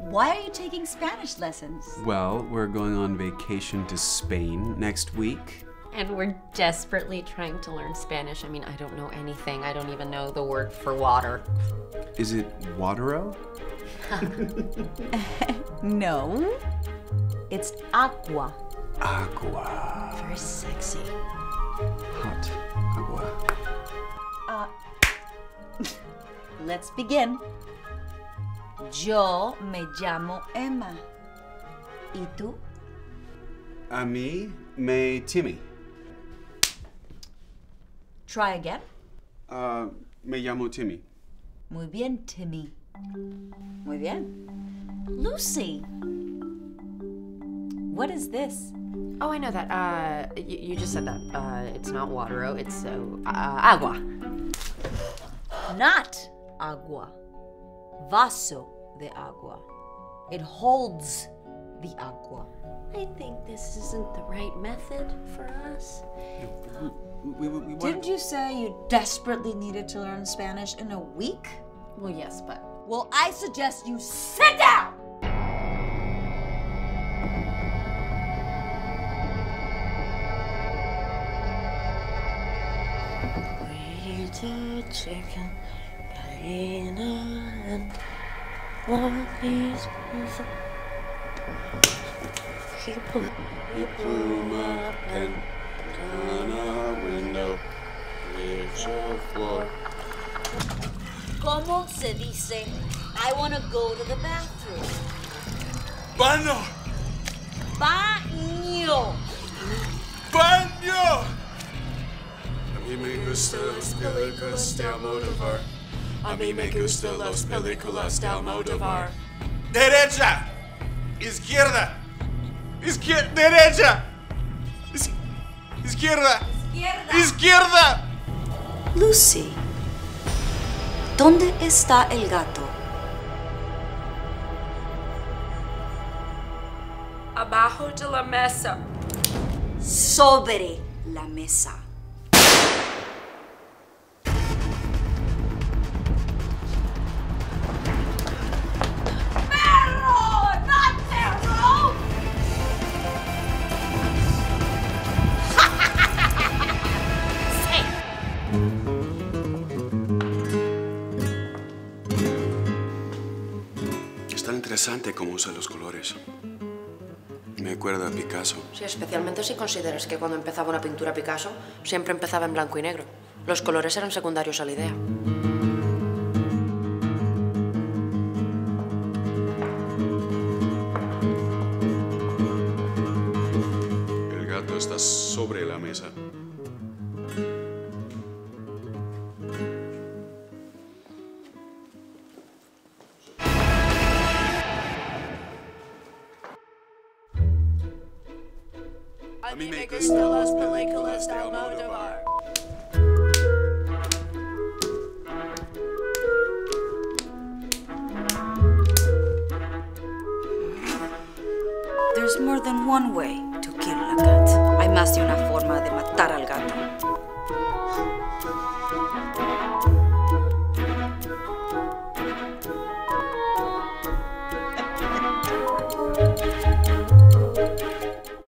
Why are you taking Spanish lessons? Well, we're going on vacation to Spain next week. And we're desperately trying to learn Spanish. I mean, I don't know anything. I don't even know the word for water. Is it watero? No. It's agua. Agua. Very sexy. Hot agua. Let's begin. Yo me llamo Emma. ¿Y tú? A mí me Timmy. Try again. Me llamo Timmy. Muy bien, Timmy. Muy bien. Lucy. What is this? Oh, I know that. You just said that. It's not watero, it's agua. Not agua. Vaso de agua. It holds the agua. I think this isn't the right method for us. Didn't you say you desperately needed to learn Spanish in a week? Well, yes, but... Well, I suggest you sit down! Burrito, chicken, gallina, and one piece of... Pluma and on a window, reach a floor. ¿Cómo se dice, I want to go to the bathroom? Baño! Baño! Baño! A mí me gustan las películas de Almodóvar. A mí me gustan las películas de Almodóvar. Derecha! Izquierda! Derecha! Izquierda! Izquierda! Lucy, ¿dónde está el gato? Abajo de la mesa. Sobre la mesa. Es tan interesante cómo usa los colores. Me acuerda a Picasso. Sí, especialmente si consideras que cuando empezaba una pintura Picasso siempre empezaba en blanco y negro. Los colores eran secundarios a la idea. El gato está sobre la mesa. A mí me gustan las películas de Almodóvar. There's more than one way to kill a cat. Hay más de una forma de matar al gato.